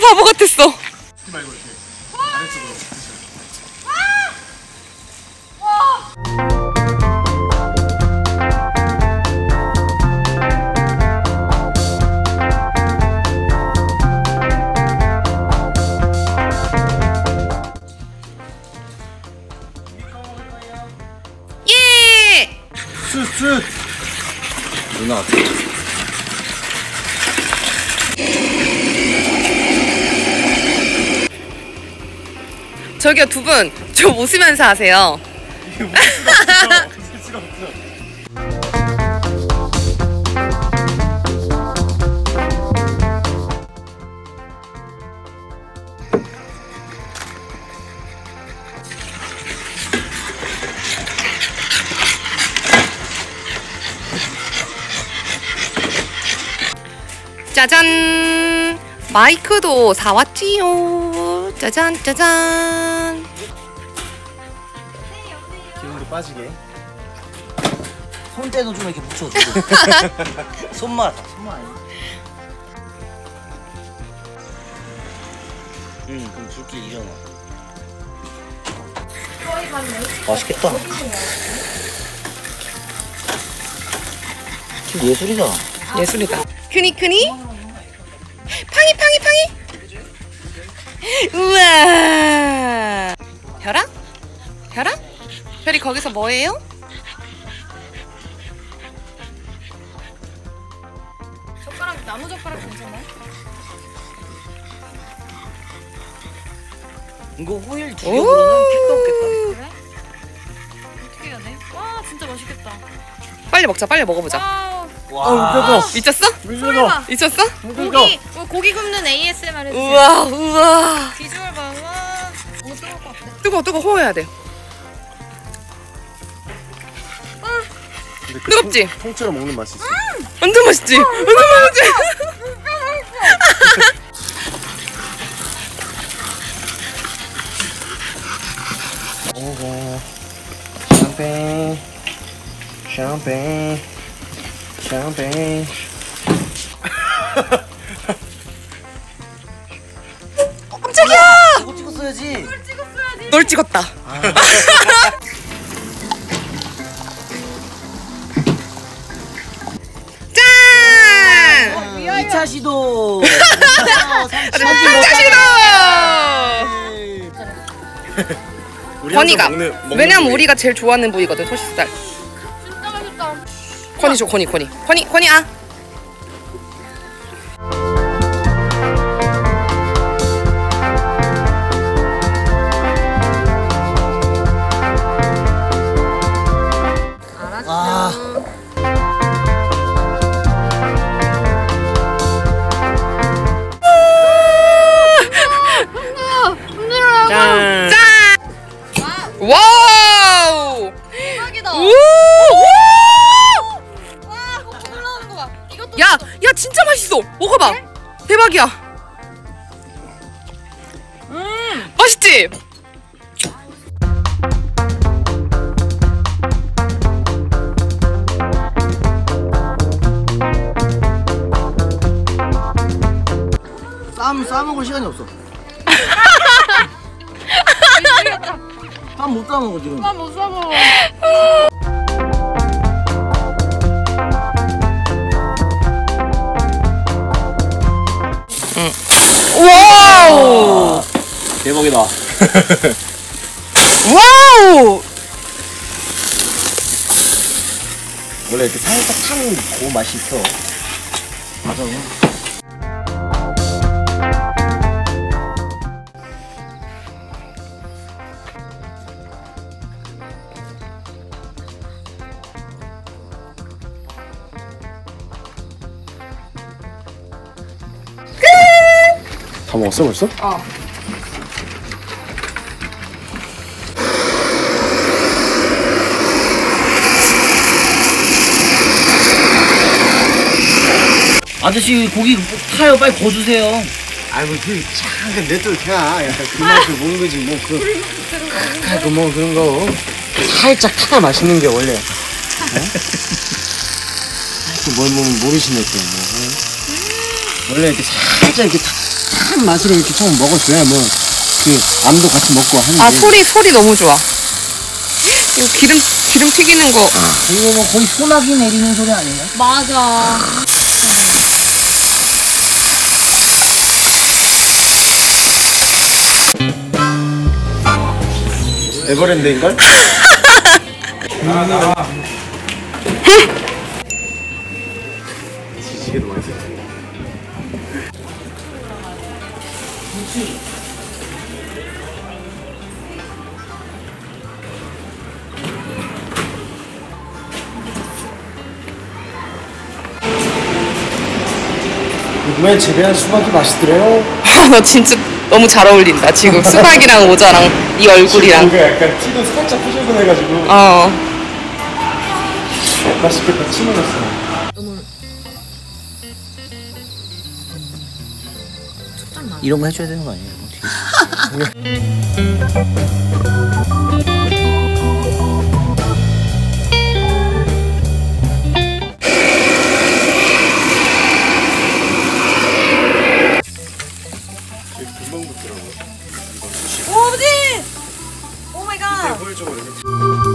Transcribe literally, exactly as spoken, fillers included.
바보 같았어. 말고 이렇게 아래쪽으로. 예! 쑥쑥. 누나 어때? 저기요 두 분, 저 웃으면서 하세요. 이게 웃을 수가 없어. 웃을 수가 없어. 짜잔! 마이크도 사왔지요. 짜잔 짜잔. 기운도 빠지게. 손대도 좀 이렇게 묻혀줘. 손맛, 손맛 아니야. 응, 그럼 줄기 일어나. 맛있겠다. 지금 예술이다. 예술이다. 크니 크니? 팡이 팡이 팡이? 우와. 별아? 별아? 별이 거기서 뭐해요? 젓가락, 나무 젓가락 괜찮나요? 이거 호일 두 겹으로는 택도 없겠다. 그래? 어떻게 해야 돼? 와 진짜 맛있겠다. 빨리 먹자. 빨리 먹어보자. 와우. 와, 미쳤어? 소리 봐. 미쳤어? 고기 어, 고기 굽는 에이에스엠알 해주세요. 우와 우와. 비주얼 봐. 와. 너무 뜨거울 것 같아. 뜨거워 뜨거워 호해야 돼. 근데 그 뜨겁지? 통, 통째로 먹는 맛이 있어. 완전 맛있지? 완전 맛있지? 오고. 샴페인. 샴페인. 샴페인. 깜짝이야! 이거 찍었어야지. 널 찍었다. 짠! 이 차 시도. 짱짱이다! 건이가. 왜냐면 우리가 제일 좋아하는 부위거든, 토시살. 진짜 맛있다. 건이 줘, 건이, 건이. 건이, 건이, 아! 아, 짠! 짠! 와우! 대박이다. 오! 와 거품 올라오는 거 봐. 이것도 야, 야 진짜 맛있어. 먹어봐. 대박이야. 음. 맛있지? 쌈 싸먹을 시간이 없어. 쌈 못 싸먹어 지금. 못 사먹어. 와우! 대박이다. 와우! 원래 이렇게 살짝 탄 그 맛이 있어. 맞아. 다 먹었어 벌써? 어. 아저씨 고기 타요. 빨리 구워주세요. 아이고 그 잠깐 내또 그냥 약간 그 맛을 모르는 거지 뭐그 그뭐 그런 거 살짝 타가 맛있는 게 원래. 어? 뭘 모르시네 또 뭐. 원래 이렇게 살짝 이렇게 타, 탄 맛으로 이렇게 좀 먹어줘야 뭐 그 암도 같이 먹고 하는데. 아 소리 소리 너무 좋아. 이거 기름 기름 튀기는 거. 이거 뭐 거의 소나기 내리는 소리 아니에요? 맞아. 에버랜드인걸? 지지개도 많이 썼지. 이번에 재배한 수박이 맛있더래요. 아, 너 진짜 너무 잘 어울린다. 지금 수박이랑 모자랑 이 얼굴이랑. 뭔가 약간 티도 살짝 푸실근해가지고 어. 맛있겠다. 침 흘렸어. 이런 거 해줘야 되는 거 아니에요? 금방 붙더라고. 오, 아버지! 오 마이 갓. 보여줘.